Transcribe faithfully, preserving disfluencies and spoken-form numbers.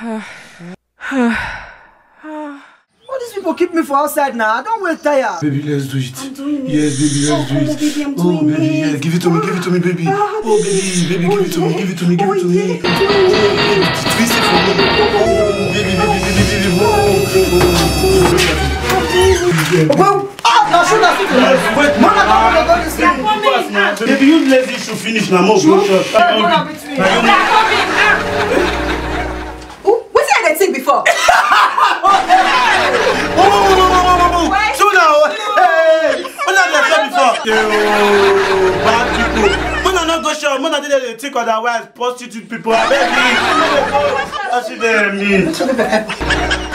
All these people keep me for outside now. I don't well tired. Baby, let's do it. I'm doing it. Yes, baby, let's do oh, it. Oh, baby, I'm oh, doing baby, it. yes. Give it to me, give it to me, baby. Ah, oh, baby, baby, oh, give it to yeah. me, give it to me, give oh, it to me. yeah. Oh, twist it for me. Oh, baby, baby, baby, baby. Oh, Well, ah, now shoot that thing. Wait, man, I can't go this thing. Fast now. Baby, you lazy should finish now. More Sure. shot. Hey, what happened to me? Oh, what's that I think before? So now, hey, what have you done before? Bad people. Man, I not go show. Man, I didn't take otherwise prostitute people. I beg you. I see them.